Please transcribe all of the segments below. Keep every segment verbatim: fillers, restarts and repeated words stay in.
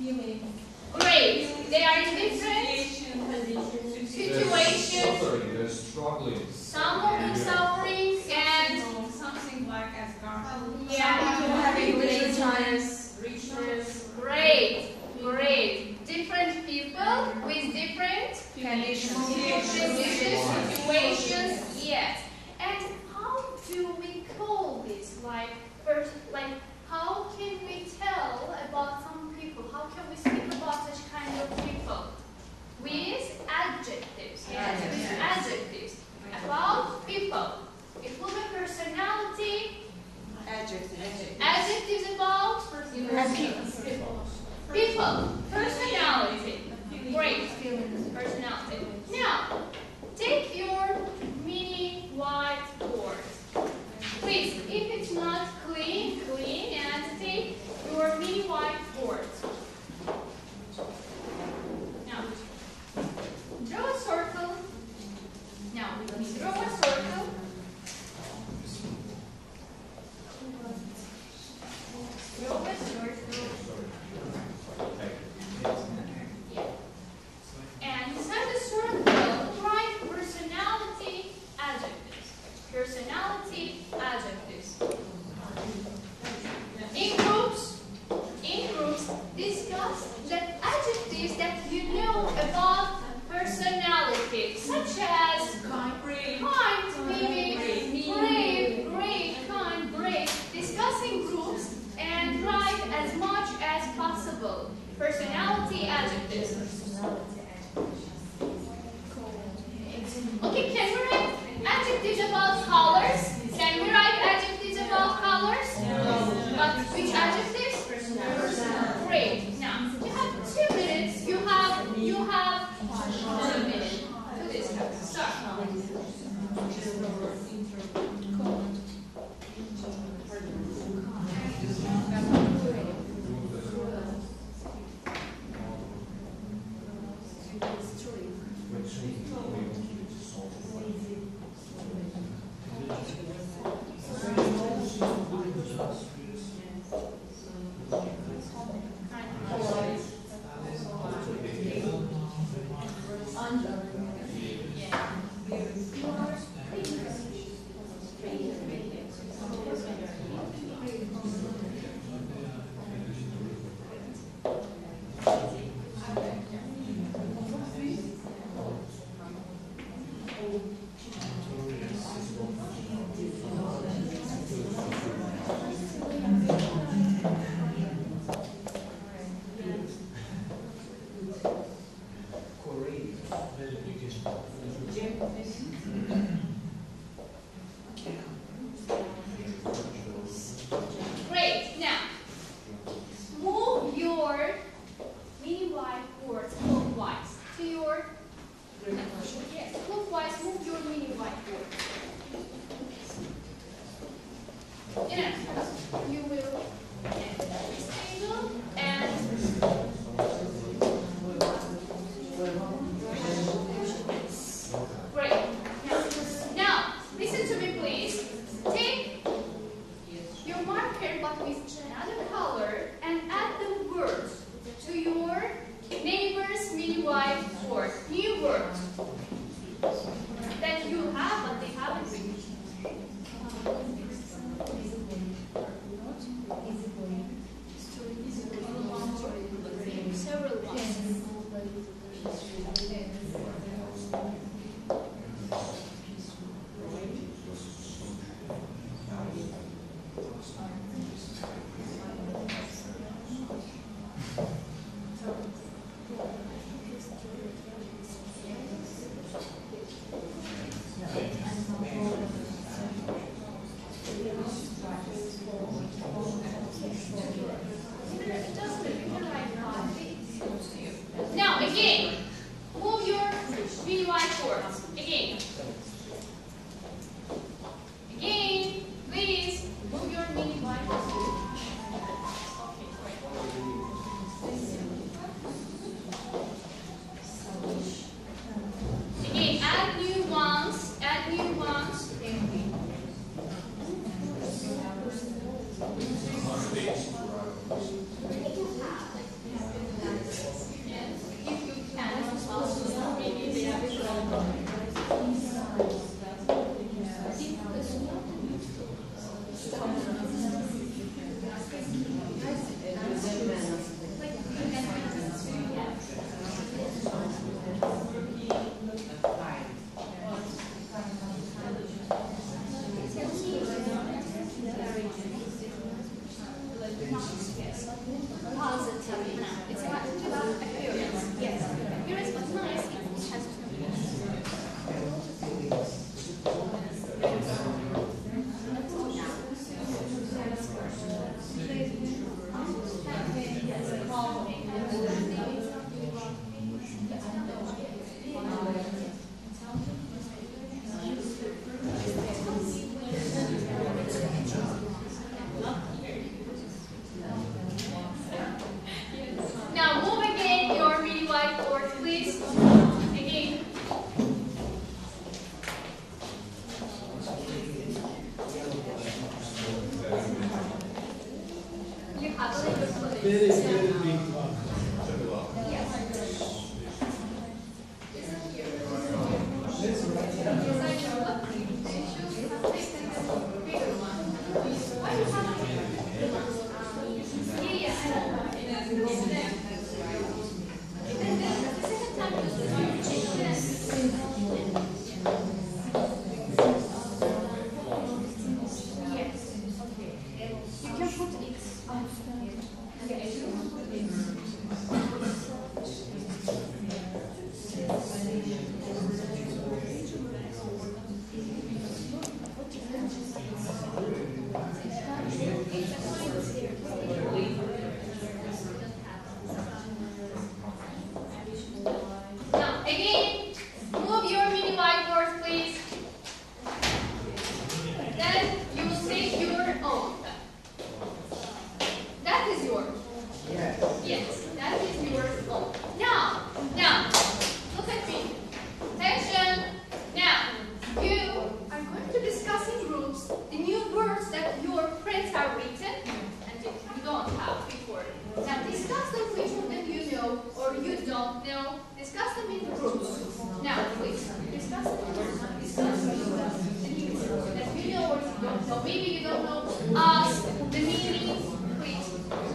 Great. They are in different situations. Suffering, they're struggling. Some of them suffering and something like as God. yeah, having richness, richness. Great, great. Different people with different Conditions. conditions, situations. Yes. And how do we call this? Like first, like how can we tell about some people? How can we speak about such kind of people? With adjectives. Yes, with adjectives. About people. It will be personality. Adjective. Adjectives about people. People. Personality. Great. Personality. Now, take your mini whiteboard. Please, if it's not clean, clean, and take your mini whiteboard. Now, draw a circle. Now, draw a circle. Draw a circle. And inside the circle, write personality adjectives. Personality adjectives. In groups, in groups, discuss the adjectives that you know about personality, such as Kind, brave. kind, meaning, brave, great, kind, brave. Discuss in groups and write as much as possible. Personality adjectives. Okay, can we write adjectives about colors? Can we write adjectives about colors? No. But which adjectives? Great. Now, you have two minutes. You have, you have two minutes to discuss. Start. Great. Now, move your mini whiteboard clockwise to your yes, clockwise. Move your mini whiteboard. Enough. You will get this table and great. Now, again, move your mini whiteboard, please. Then you will take your own. That is yours. Yes, that is your own. Now, now, look at me. Attention. Now, you are going to discuss in groups the new words that your friends have written and that you don't have before. Now, discuss them which of them you know or you don't know. Discuss them in groups. Now, please, discuss them in groups. Discuss the new words that you know or you don't know. Maybe you don't know. Ask the meaning, please.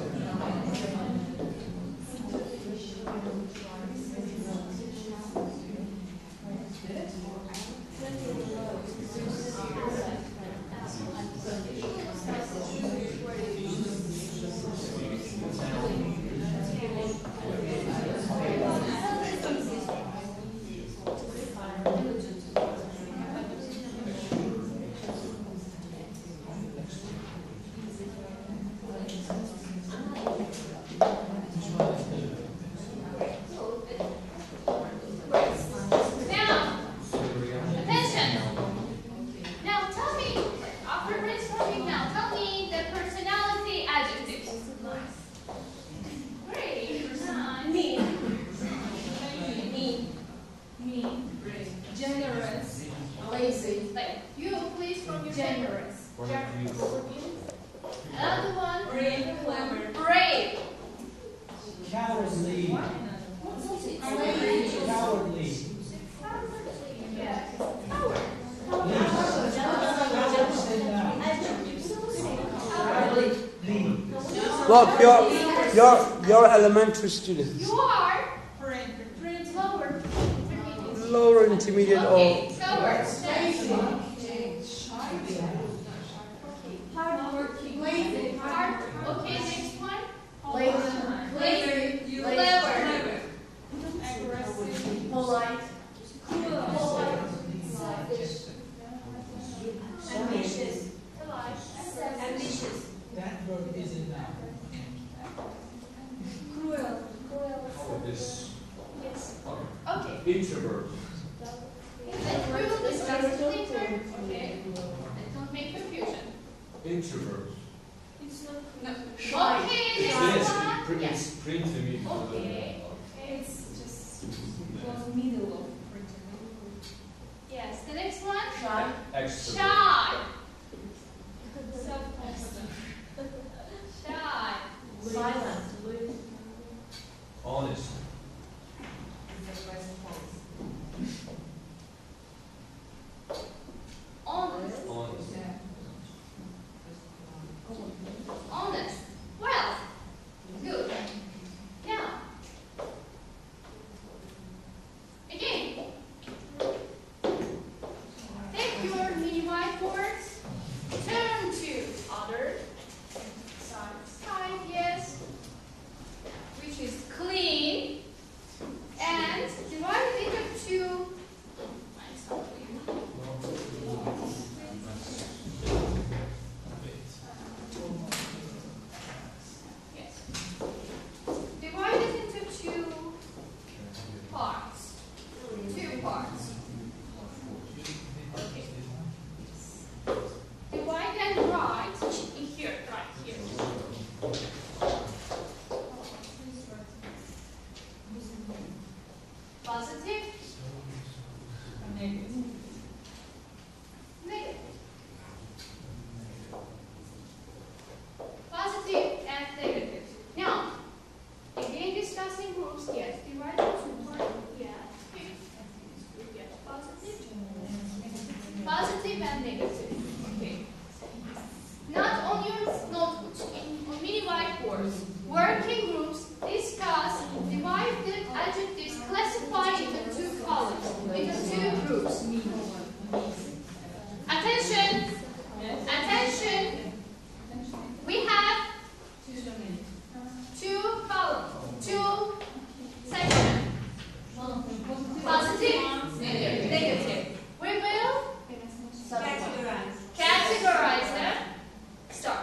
Now, attention. Now, tell me, after brainstorming now, tell me the personality adjectives. Great. Nice. Mean. Mean. Mean. Generous. Lazy. Like, you please from your generous. Another one. Brave. Clever. Brave. Cowardly. Cowardly. Cowardly. Yeah. Coward. Look, you're, you're, you're elementary students. You are Friend. lower intermediate. Lower intermediate Okay, or coward. Hardworking. Lazy. Hard. Okay, next one. Lazy. Lazy. Clever. Aggressive. Polite. Polite. Ambitious. Polite. Ambitious. That verb is a noun. Cruel. This Yes. Okay. introvert. And we will discuss it later. Okay. And don't make confusion. Introvert. It's not. Okay, next Yes, one. pre- Yes. it's print-to-me. Okay. Okay. It's just was middle of written. Yes. The next one. Shy. Extrovert. Shy. Self-confident. Shy. Silent. Honest. Honest. Honest. Honest. Well, good. Now, again, take your mini whiteboard working groups, yes. Divided into one, yes. We get positive. Positive and negative. Okay. Not on your notebooks, in, on mini whiteboards. Working groups discuss, divide the adjectives, classify into two columns, into two groups. Attention! Attention! We have two columns, two sections. Positive, negative. We will Categorize. categorize them. Start.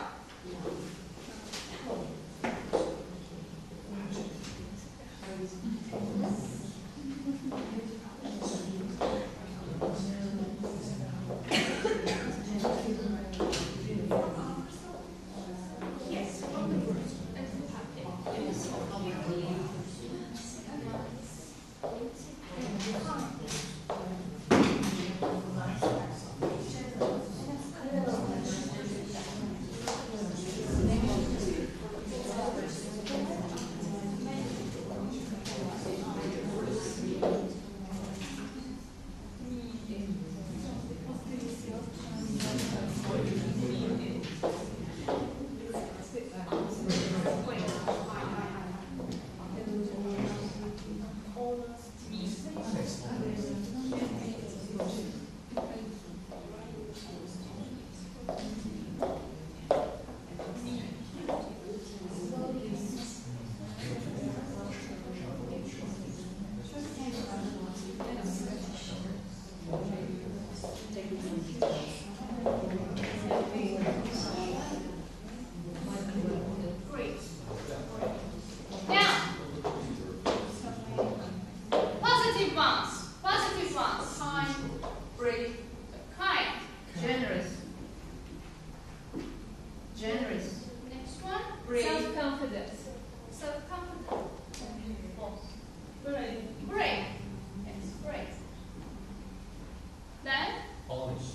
Great. Now, positive ones. Positive ones. Kind. Brave. Kind. Generous. Generous. Next one. Brave. Self-confidence. Self-confident. Brave. Great. Yes, great. Then, Honest.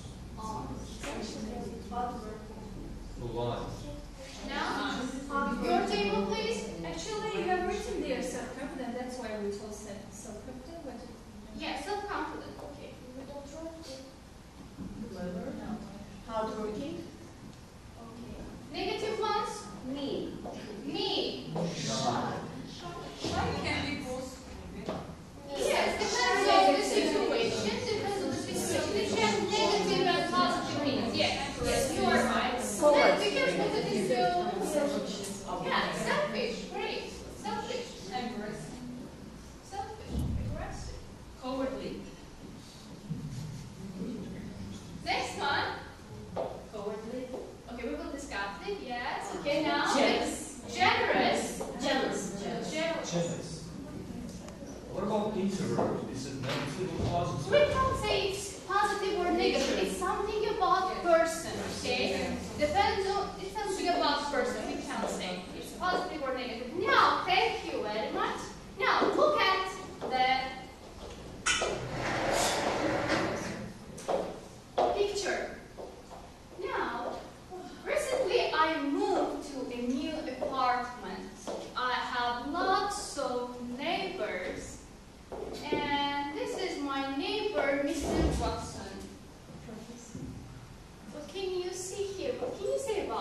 Polite. now, your table, please. Actually, you have written there self-confident. That's why we told self- self-confident. But Yeah, self-confident. Okay. Clever. Hardworking. Okay. Negative ones. Me. Me. Why can we both? Yes, depends on the situation. Depends on the situation. Negative and positive means. Yes, yes, you are right. Then we can put it into yeah, selfish. Great. Selfish. aggressive. Selfish. Aggressive. Cowardly. Next one. Cowardly. Okay, we will discuss it. Yes. Okay, now. Jealous. Generous. Jealous. Jealous. Jealous. What about introvert? Is it negative or We positive? can't say it's positive or negative. It's something about person, okay? Depends on, it's something about person. We can't say it's positive or negative. Now, thank you very much. Now, look at the picture. Now, recently I moved to a new apartment. I have lots of neighbors. And this is my neighbor, Mister Watson. What can you see here? What can you say about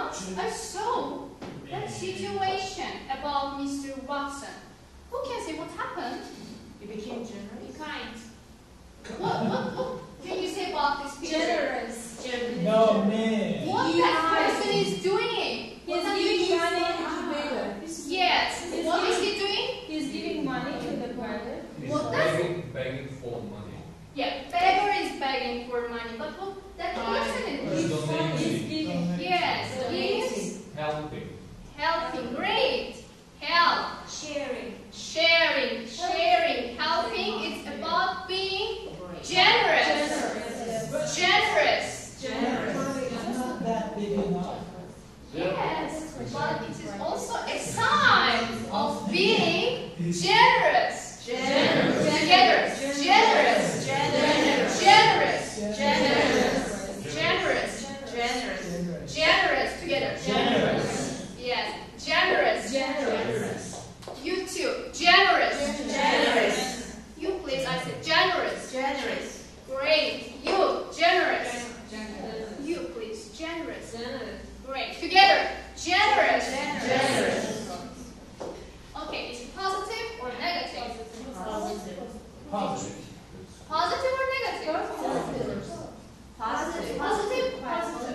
I saw that situation about Mister Watson. Who can say what happened? You became generous. Be kind. What, what, what can you say about this picture? Generous. Generous. No, man. What that person is doing? He's What giving are money you to beggar. Yes. He's What is giving- he doing? He's giving money to the beggar. He's What does- begging, begging for money. Yeah, beggar is begging for money, but what that person is He's donating, He's giving. yes, is helping. helping. Great. Help. Sharing. Sharing. Sharing. Helping. It's about being generous. Generous. It's not that big enough. Yes, but it is also a sign of being generous. Generous. Together. Generous. Generous. Generous. Generous. Generous. Generous. Generous. Together. Generous. Yes. Generous. Generous. You too. Generous. Generous. You please. I said generous. Generous. Great. You. Generous. You please. Generous. Great. Together. Generous. Generous. Okay. Is it positive or negative? Positive. Positive. Positive or negative? Positive. Positive. Positive.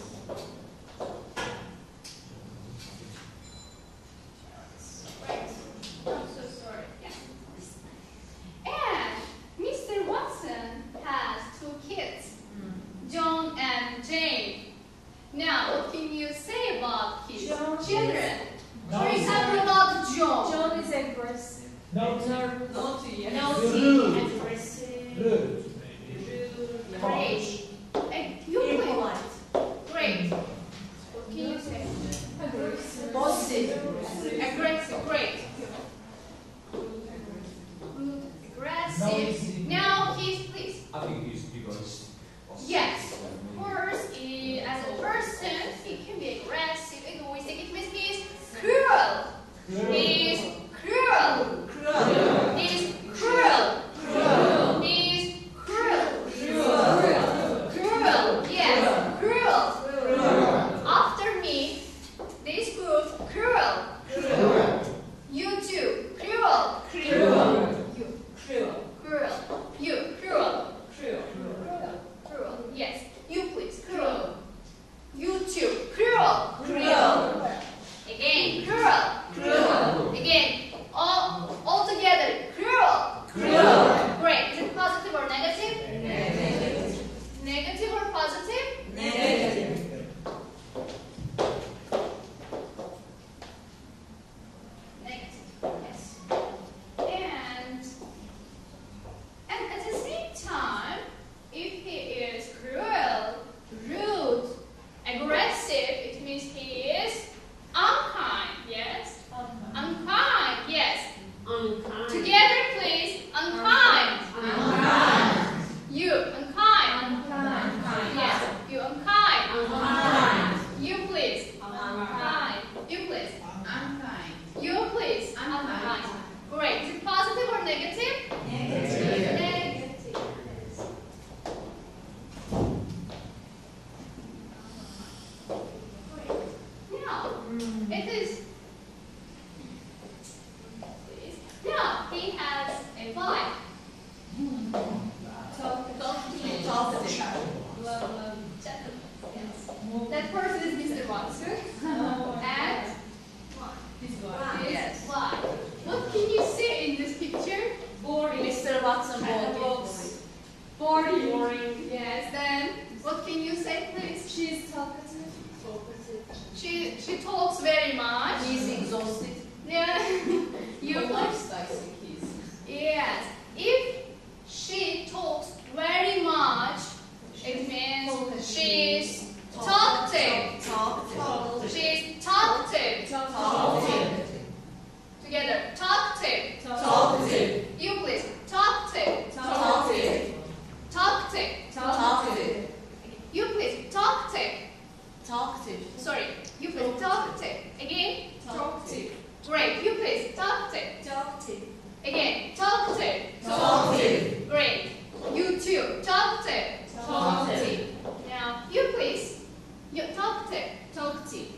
Right. I'm so sorry. Yeah. And Mister Watson has two kids, John and Jane. Now, what can you say about his John. children? No. For example, about John. John is aggressive. No. Naughty. Rude. Aggressive. Rude. Great. And you play. Impolite. Great. What can you say? Aggressive. Positive. Aggressive. Great. Rude, No, aggressive. it's- Now, he's please. I think he's because. Yes. Of course, he, as a person, he can be aggressive, egoistic. It means he is cruel. He is cruel. Cruel. He is cruel. Cruel. He is cruel. Cruel. Cruel. Yes. Cruel. Cruel. After me, this group, cruel. Cruel. You too, cruel. Cruel. You, Cruel. cruel. You, cruel. Cruel. Cruel. Yes. You please, cruel. You too, cruel. Cruel. Again, cruel. Cruel. Again, all, all together, cruel. Cruel. Great. Is it positive or negative? Negative. Negative or positive? Negative. Negative. Yes. And and at the same time, if he is cruel, rude, aggressive, it means he is unkind. Yes. Unkind. Yes. Unkind. Together, please. Unkind. Unkind. You unkind. Unkind. Yes. You unkind. Unkind. You please. Unkind. You please. Unkind. You please. Unkind. Great. Is it positive or negative? Negative. Negative. Now, it is. Please. Now, he has a wife. Talk. Talkative. Love, love. Yes. That person is Mister Watson. Oh, And His his wife. Yes. wife. What can you see in this picture? Mister Watson bored. Boring. Boring. Yes. Then, what can you say, please? She's talkative. She she talks very much. He's exhausted. Yeah. You Spicy keys. yes. If she talks very much, it means she's talkative. Talkative. She's talkative. Talkative. Together. Talkative. Talkative. You please. Talkative. Talkative. Talkative. Talkative. You please. Talkative. Talkative. Sorry. You please. Talkative. Again. Talkative. Great. You please. Talkative. Talkative. Again. Talkative. Talkative. Great. You too. Talkative. Talkative. Now, you please. You talkative. Talkative.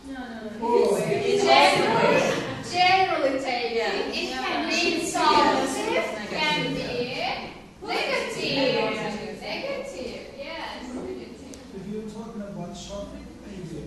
No, no, no. Oh, It's- Generally, generally taken, Yeah. it Yeah. can be Yeah. positive, Negative. can be negative. Negative. Negative, yes, negative. If you're talking about shopping, maybe.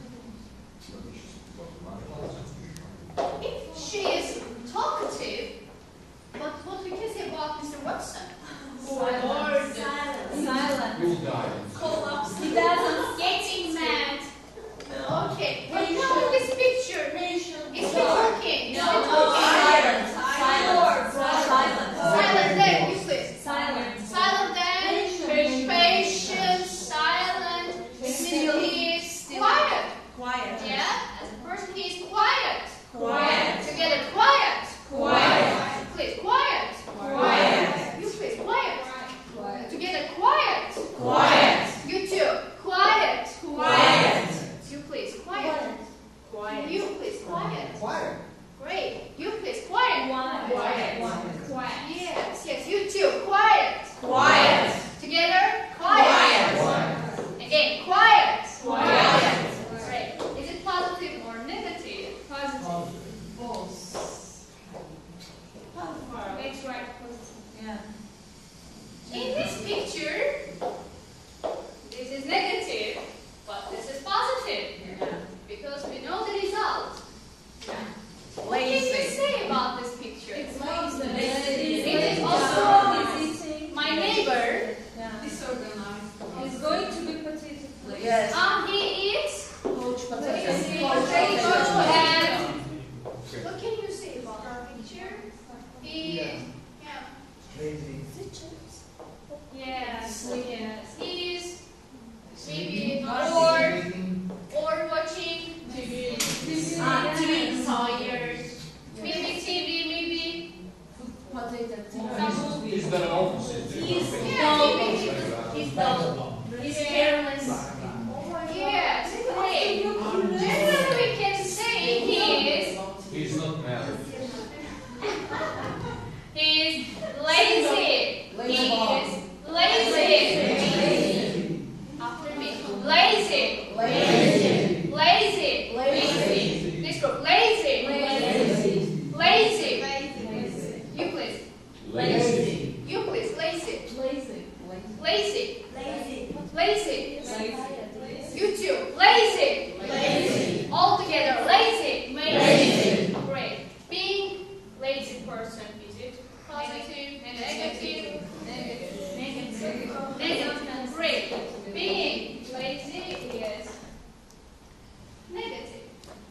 If she is talkative, but what we can say about Mister Watson? Silent. Silent. You'll die. Collapse. He doesn't. Getting mad. Okay, but now in this picture, is he talking? No, Is he no, talking? silent. Silent. Silent. Silent then, you please. Silent. Silent then, patient, silent, still he is quiet. Quiet. Yeah, as a person he is quiet. Quiet. Together, quiet. Quiet. Please, quiet. Quiet. You please, quiet. Together, quiet. Quiet. You too, quiet. Quiet. You please, quiet. Quiet. You please, quiet. Quiet. Great. You please, quiet. Quiet. Quiet. Yes, yes, you too, quiet. Quiet. Together, quiet. Quiet. Again, quiet. Quiet. Great. Is it positive or negative? Positive. False. That's right. Positive. Yeah. In this picture, this is negative, but this is positive Yeah. because we know the result. What can you Lazy. say about this picture? It's lazy. lazy. It is also He's eating. my neighbor. Yeah. Disorganized. He's going to be potato. Yes. Um, he eats Coach potato potato. and what can you say about our picture? He, yeah, Lazy. yes, yes. He is maybe Not or Eating. or watching T V. uh, T V, tired. Maybe T V, maybe Potato. some Is that an opposite? He's- Okay. yeah, maybe He's Vagabond. he's careless. Yes, great. Generally, we can say he is He's not married. he is lazy. He is lazy. After me, lazy, Lazy. lazy, Lazy. This group, lazy, Lazy. lazy. You please, Lazy. you please, lazy, Lazy. lazy, Lazy. lazy. Lazy. You too, lazy. Lazy. All together, lazy. Lazy. Great. Being lazy person, is it positive, negative? Negative. Negative. Great. Being lazy is negative.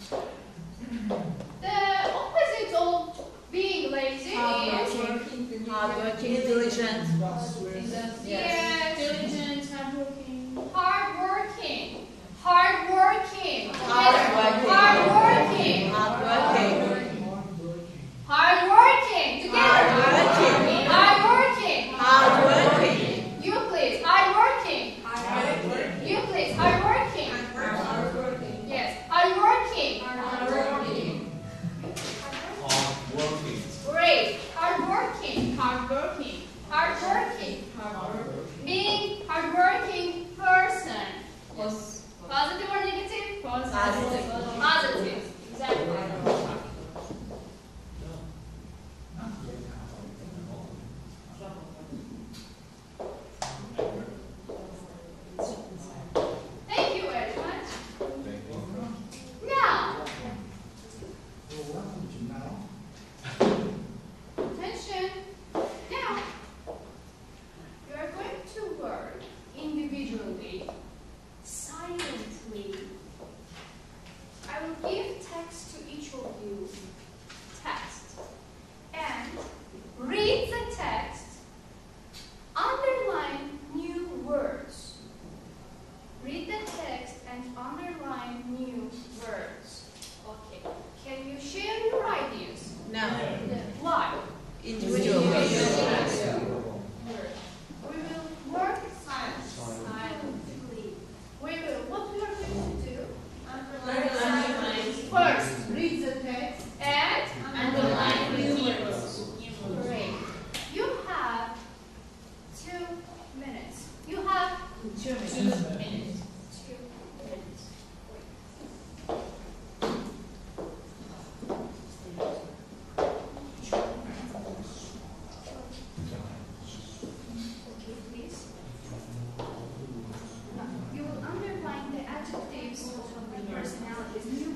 The opposite of being lazy is Hardworking. Hardworking. Diligent. yes, diligent, hardworking, hardworking, hardworking, Hardworking. hardworking, Hardworking. hardworking. Together. Hardworking. Hardworking. Hardworking. You please, hardworking. Hardworking. You please, hardworking. Hardworking. Yes, hardworking. Hardworking. Hard working. Great. Hardworking. Hardworking. Hardworking. Hardworking. Being hardworking person. Pos- Positive or negative? Positive. Positive. Exactly. Thank you very much. Thank you. Now, Well, welcome to now. attention. Now, you are going to work individually, silently. I will give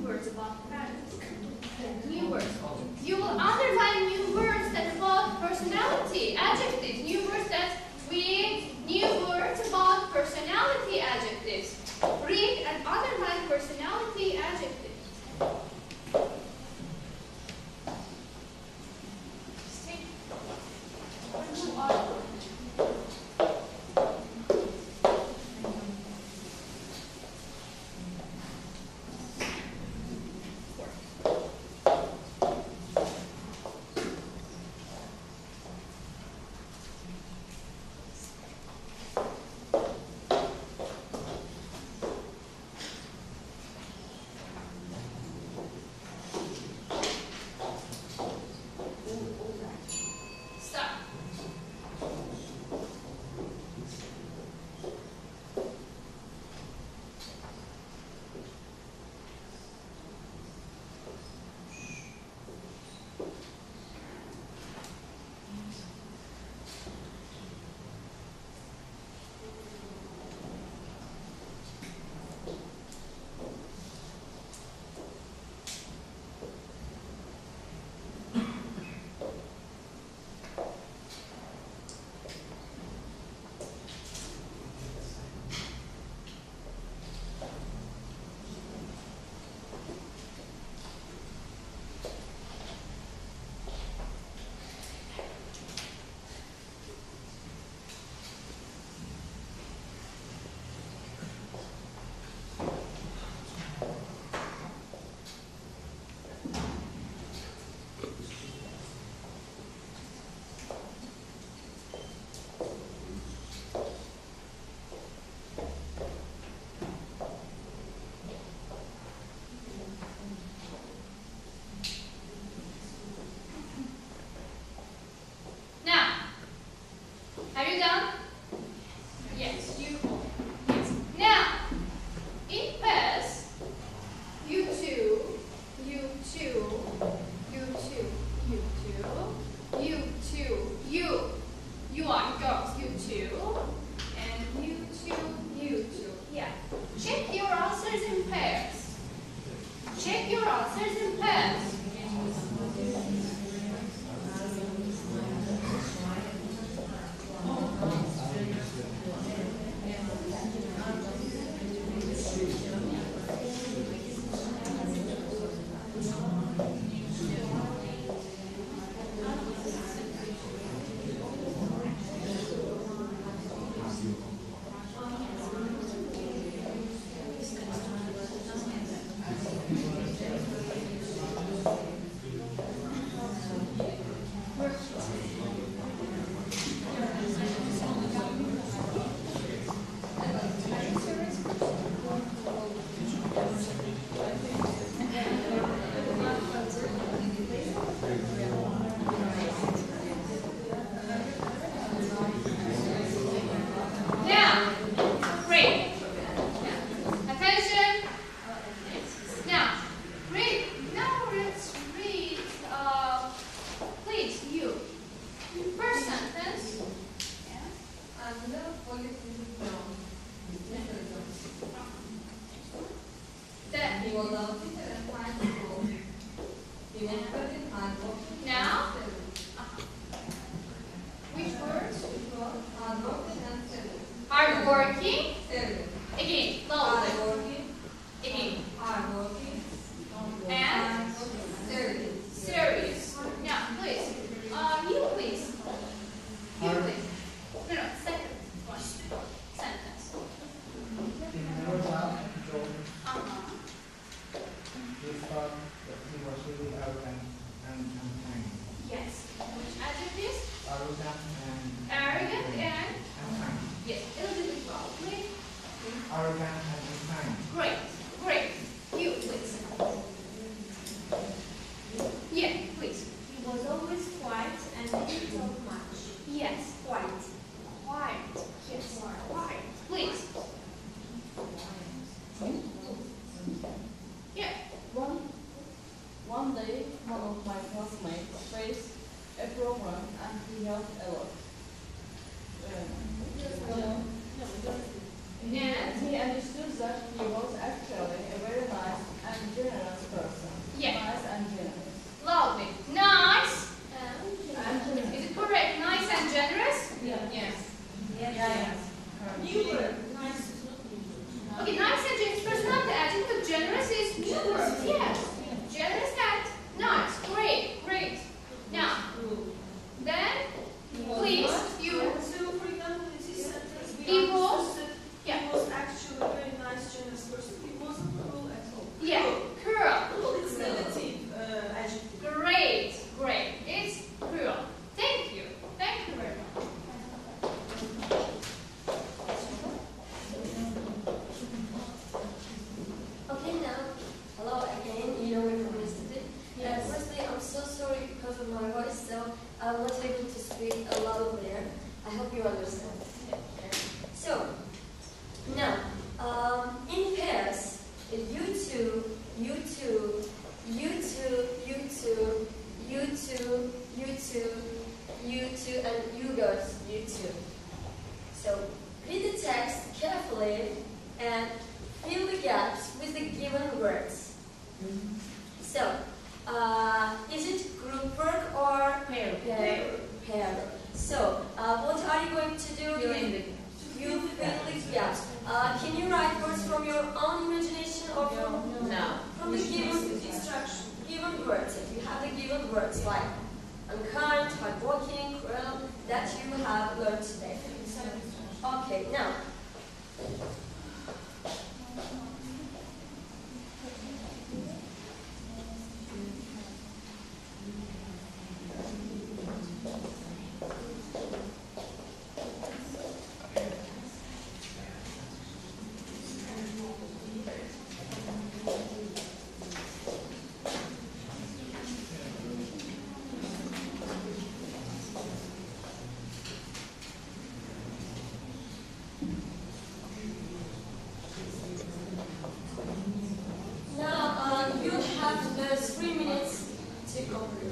words about parents. New words. You will underline new words that about personality, adjectives, new words that we, new words about personality adjectives. Read and underline personality adjectives. See? Who are you? Stop. Now, have you done? Yes, you. Yes. Now, in pairs, you two, you two, you two, you two, you two, you, you are girls, you two, and you two, you two. Yeah. Check your answers in pairs. Check your answers in pairs. Now, great. Attention. Now, read. Now let's read. Uh, please, you. First sentence. Yeah. Anne politiskt Then. He was out in high school. He was studying hard work. Now. Uh, which words? Hard working and serious. Hard working. Serious. Again, Hard loudly. working. Again. Hard working. And serious. serious. Now, please. Uh, you please. You Hard. please. No, no, second one. Sentence. He never laughed, joked, Uh-huh. he thought that he was really arrogant and unkind. Yes. Which adjectives? Arrogant and Arrogant and unkind. yes. A little bit loudly. Arrogant and unkind. Great. Great. You please. Yeah, please. He was always quiet and didn't talk much. Yes. Quiet. Quiet. Yes. Quiet. Please. Yeah. One, one day, one of my classmates faced a problem and he helped a lot. Um, And and he understood that he was actually a very nice and generous too, you too, you too, you too, you too, you too, you too, and you girls, you too. So read the text carefully and fill the gaps with the given words. So, uh, is it group work or Pair. pair? Pair. So, uh, what are you going to do? Fill in the You fill the gaps. Uh, can you write words from your own imagination or from, No. from the given instruction? Given words. If you have the given words like unkind, hardworking, cruel, that you have learned today. Okay, now. Now, um, you have the three minutes to complete.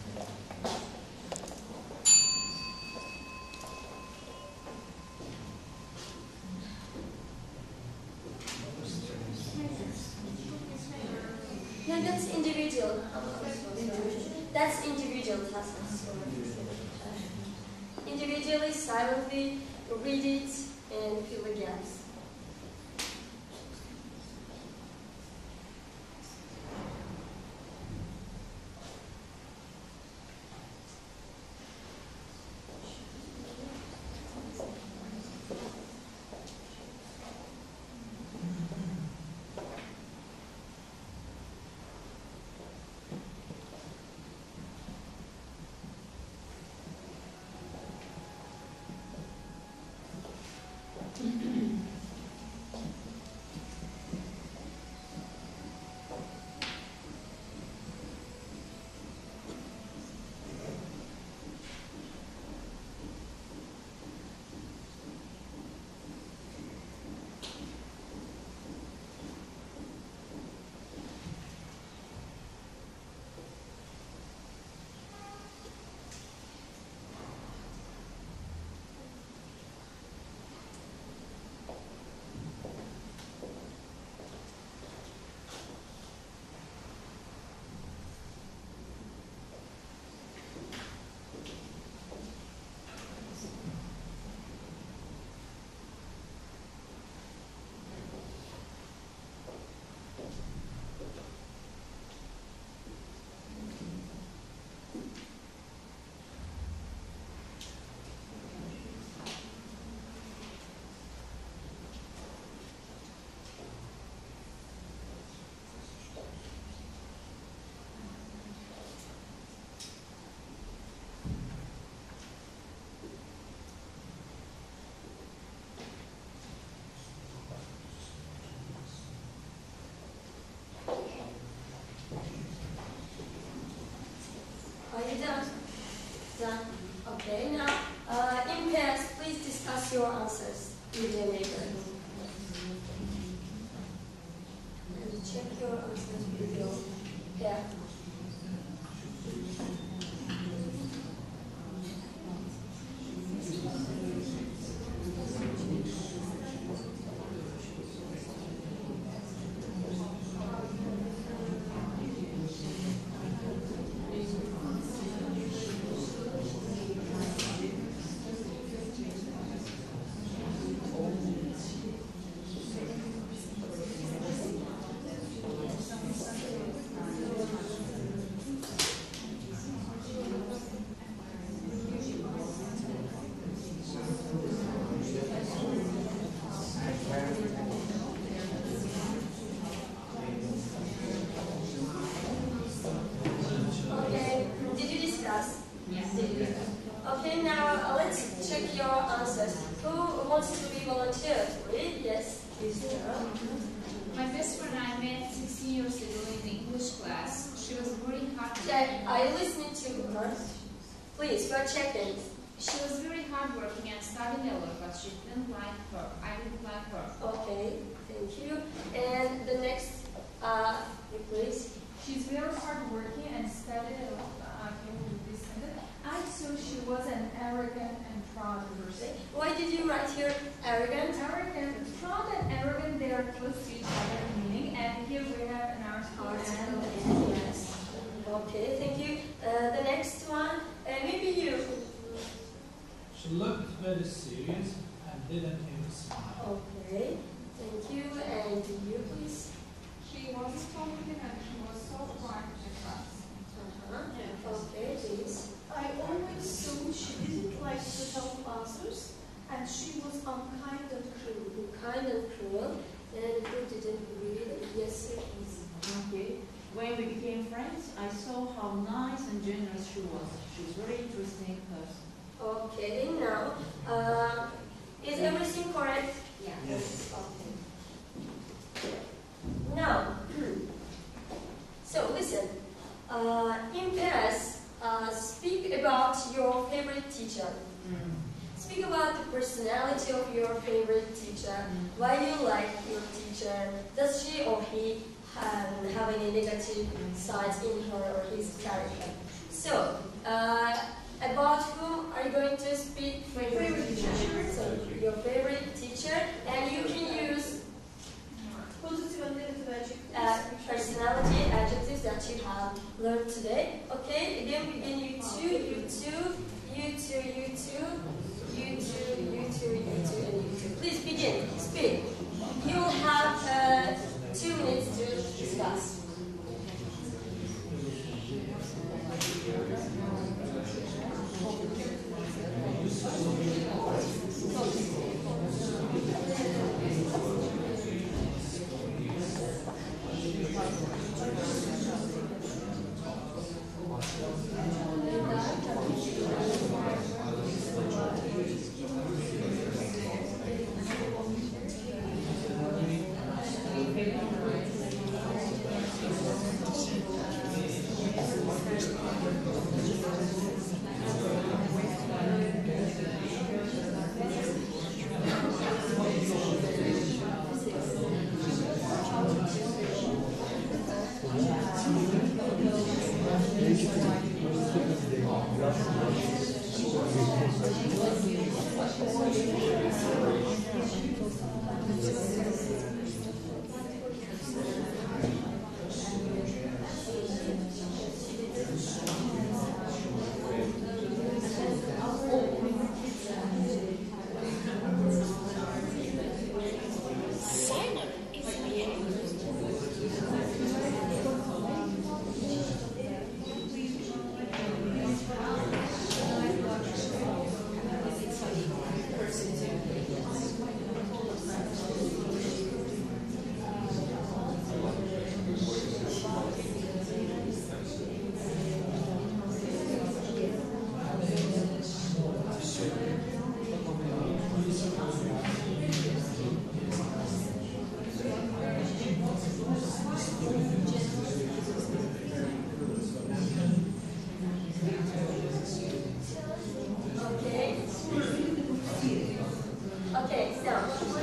Yeah, that's individual. That's individual tasks. Individually, silently, read it and fill the gaps. Are you done? Done. Okay, now, uh, in pairs, please discuss your answers with your neighbor. And check your answers with your pair. Okay, did you discuss? Yes. Did you discuss? Okay, now uh, let's check your answers. Who wants to be volunteer to read? Yes, please. Sarah. My best friend I met sixteen years ago in the English class. She was very hard. Check. Are you listening to her? Please, we're checking. She was very hardworking and studied a lot, but she didn't like her. I didn't like her. Okay, thank you. And the next Uh, you please. She's very hardworking and steady. Uh, can we be sentence? And so she was an arrogant and proud person. Why did you write here arrogant? Arrogant, proud and arrogant, they are close to each other in meaning. And here we have an article. Article, And yes. Okay, thank you. Uh, the next one, uh, maybe you. She looked very serious and didn't even smile. Okay, thank you. And you, please. she was talking and she was so bright in class. Uh-huh. Okay, please. I always saw she didn't like to help others, and she was unkind and cruel. Kind and cruel, and who didn't read? Yes, sir, please. Okay. When we became friends, I saw how nice and generous she was. She's a very interesting person. Okay, now, uh, is everything correct? Yeah. Yes. Okay. Now, so listen. Uh, in class, uh, speak about your favorite teacher. Speak about the personality of your favorite teacher. Why do you like your teacher? Does she or he um, have any negative sides in her or his character? So, uh, about whom are you going to speak? Favorite teacher. So, your favorite teacher, and you can use Positive and negative adjectives. uh, personality adjectives that you have learned today. Okay, again begin you two, you two, you two, you two, you two, you two, you two, and you two. Please begin, speak. You will have uh, two minutes to discuss. Okay, so,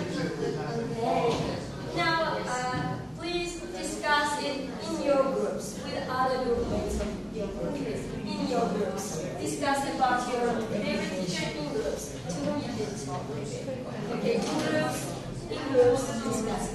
okay. Now, uh, please discuss it in your groups with other group mates of your group. In your groups. Discuss about your favorite teacher in groups. To whom you did talk. Okay, in groups, in groups, discuss.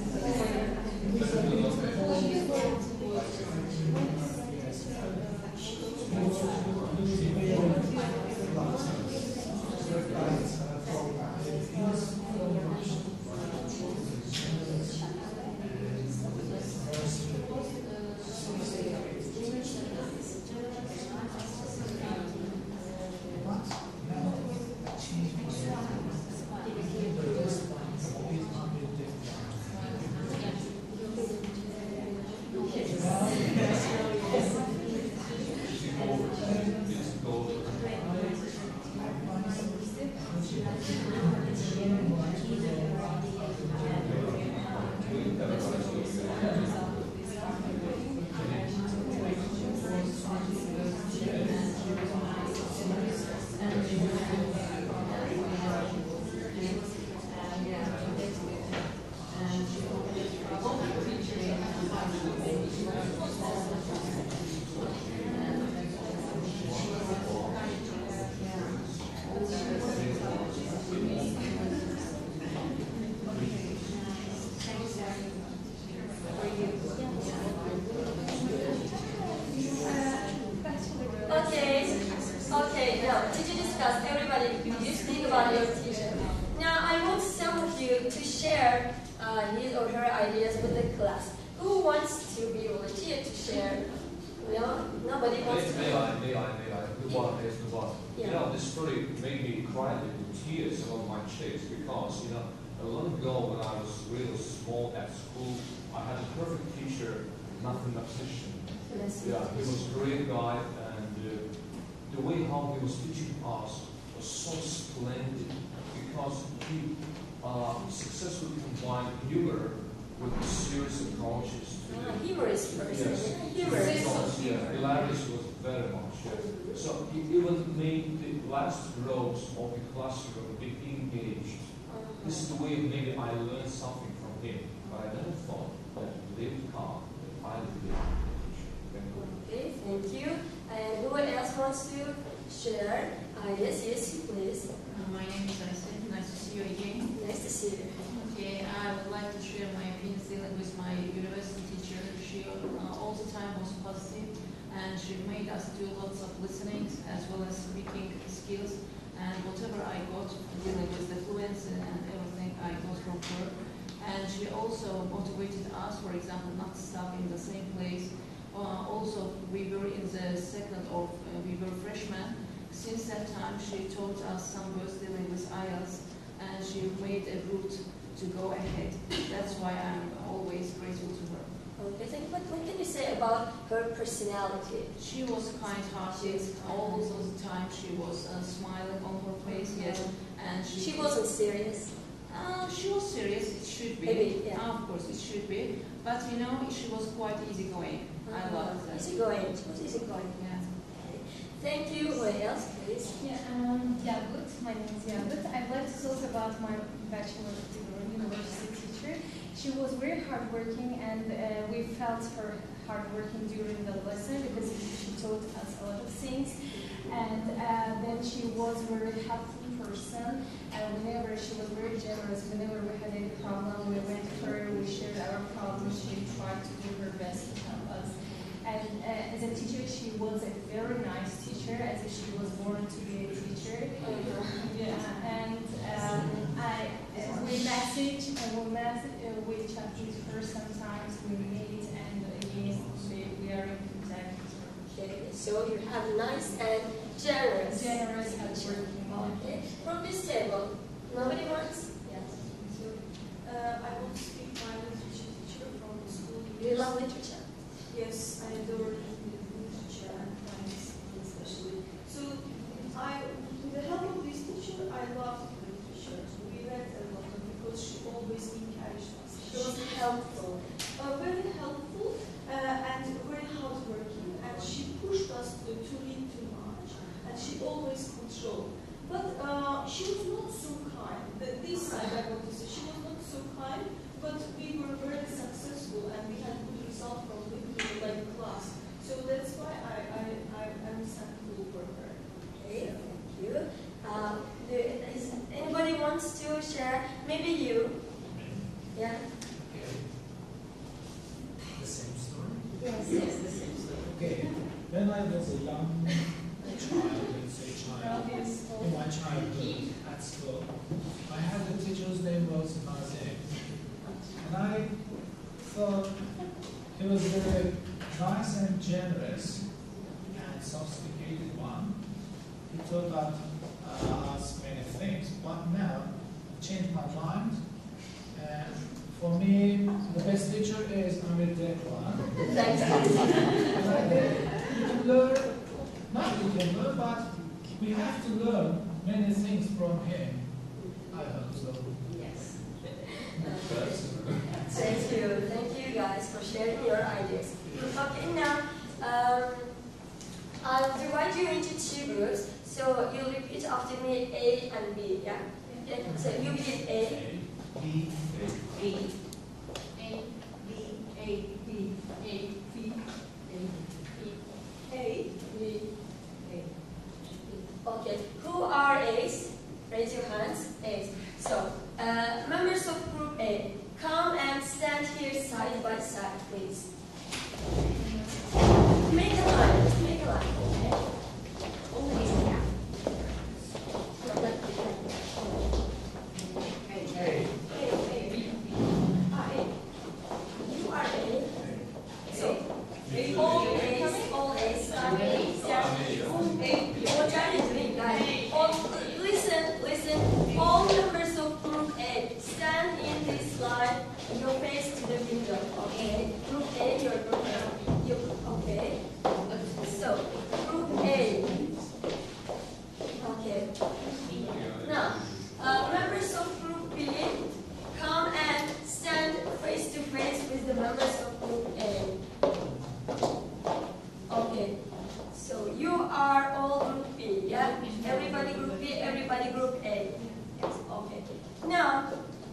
discuss, everybody, what do you think about your teacher? Now, I want some of you to share uh, his or her ideas with the class. Who wants to be volunteer to share? No, nobody wants to. May I, may I, may I, the one, there's the one. Yeah. You know, this story made me cry with tears along my cheeks because, you know, a long ago when I was really small at school, I had a perfect teacher, mathematician. Yeah, he was a great guy, and uh, the way how he was teaching us was so splendid because he uh, successfully combined humor with serious approaches. Ah, humorous person. Yes. Humorous. Yeah, hilarious was very much. Yeah. So he even made the last rows of the classroom be engaged. This is the way maybe I learned something from him, but I never thought that lived calm, that I lived teacher. Okay, thank you. And who else wants to share? Uh, yes, yes, please. Uh, my name is Aysel. Nice to see you again. Nice to see you. Okay, I would like to share my opinions dealing with my university teacher. She uh, all the time was positive, and she made us do lots of listening as well as speaking skills. And whatever I got dealing with the fluency and everything, I got from her. And she also motivated us, for example, not to stop in the same place. Uh, also, we were in the second of, uh, we were freshmen. Since that time, she taught us some words dealing with I E L T S, and she made a route to go ahead. That's why I'm always grateful to her. Okay, thank you. What, what can you say about her personality? She was kind-hearted all the time. She was uh, smiling on her face, yes, and she. She wasn't serious. Uh, she was serious. It should be. Maybe, yeah. Uh, of course, it should be. But you know, she was quite easygoing. Uh-huh. I loved that. Easygoing. She was easygoing. Yeah. Okay. Thank you. What else, please? Yeah, um, Yagut. My name is Yagut. I'd like to talk about my bachelor degree university teacher. She was very hardworking, and uh, we felt her hardworking during the lesson because she taught us a lot of things. And uh, then she was a very helpful person. And whenever she was very generous, whenever we had any problem, we went to her, we shared our problems. She tried to do her best to help us. And uh, as a teacher, she was a very nice teacher, as if she was born to be a teacher. Yeah, and um, I, uh, we message, uh, we message, uh, we chat with her sometimes, we meet, and again, we, we are in contact with her. Okay, so you have nice and generous. Generous, hardworking. Okay. From this table, nobody wants? Yes. Uh, I want to speak my literature teacher from the school. You love literature? Yes, I adore literature and science especially. So, I, with the help of this teacher, I loved literature. We read a lot because she always encouraged us. She was helpful. Uh, very helpful uh, and very hardworking, and she pushed us to, to read too much, and she always controlled. But uh, she was not so kind. The, this side I want to say, she was not so kind, but we were very successful and we had good results from the like class. So that's why I, I, I, I'm thankful for her. Okay, thank you. Um, do, is anybody wants to share? Maybe you. Yeah? The same story? Yes, yes, the same story. Okay, when I was a young child, let's say child, in my childhood at school, I had a teacher whose name was Nazim. And I thought he was very nice and generous and sophisticated one. He taught us, uh, us many things, but now I changed my mind. And for me, the best teacher is Amir Dekwan. Thanks. You can learn, not you can learn, but we have to learn many things from him. I hope so. Yes. Thank you. Thank you guys for sharing your ideas. Okay, now um, I'll divide you into two groups. So you'll repeat after me A and B, yeah? Yeah. So you repeat A. B, A, A, B, A, B, A, B, A, A, B, A. Okay. Who are A's? Raise your hands. A's. So, uh, members of group A, come and stand here side by side, please. Make a line. Make a line. Okay. all A's, all A's, stand, stand. What are you doing, guys? All, listen, listen. All members of Group A, stand in this line. Your face to the window. Okay. Group A, your group A. You, okay. So, Group A. Okay. Now, uh, members of Group B, come and stand face to face with the members of Group A. Okay. So you are all Group B, yeah? Everybody Group B, everybody Group A. Yes. Okay. Now.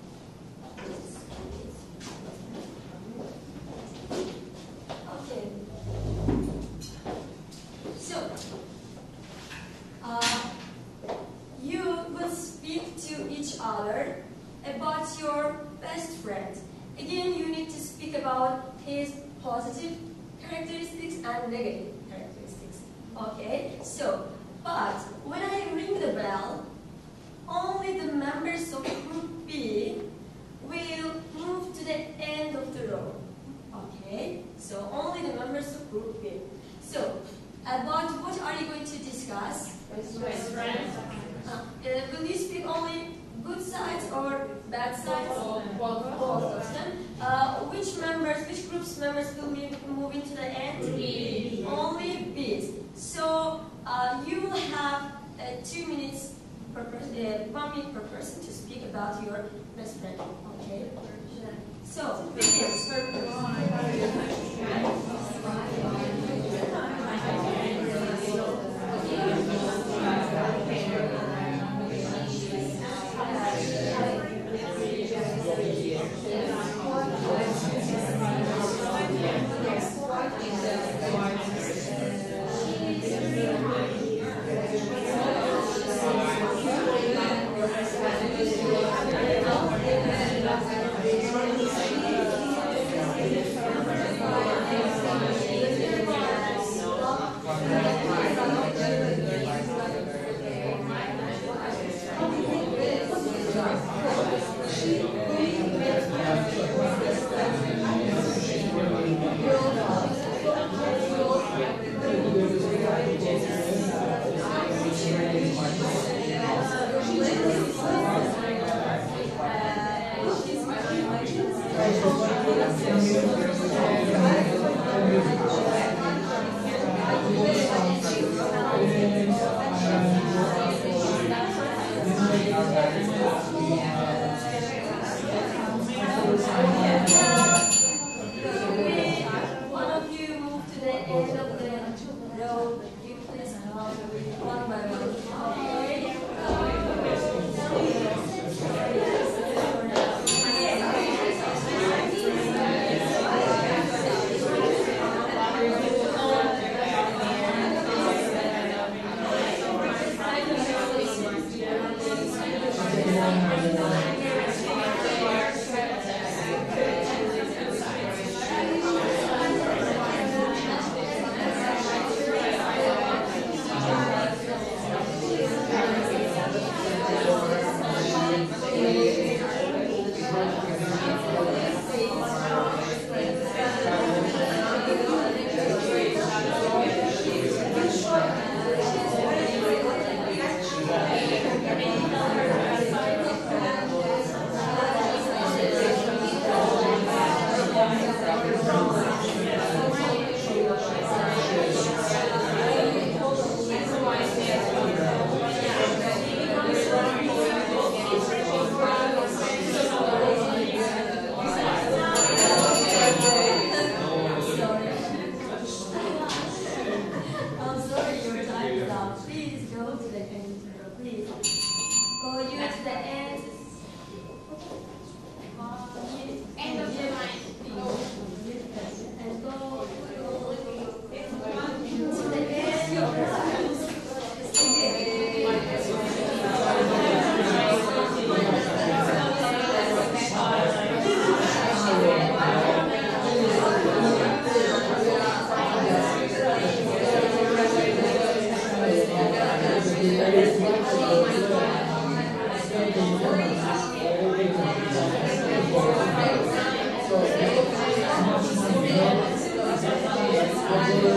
Okay. So. Uh, you will speak to each other about your best friend. Again, you need to speak about his positive characteristics and negative characteristics. Okay, so, but when I ring the bell, only the members of Group B will move to the end of the row. Okay, so only the members of Group B. So, about what are you going to discuss? Best friends. Uh, uh, will you speak only good sides or bad sides? Both. Both of them. Uh, which members, which group's members will be moving to the end? B. Only B's. So uh, you will have uh, two minutes per person, uh, one minute per person to speak about your best friend. Okay. So begins. Thank you. and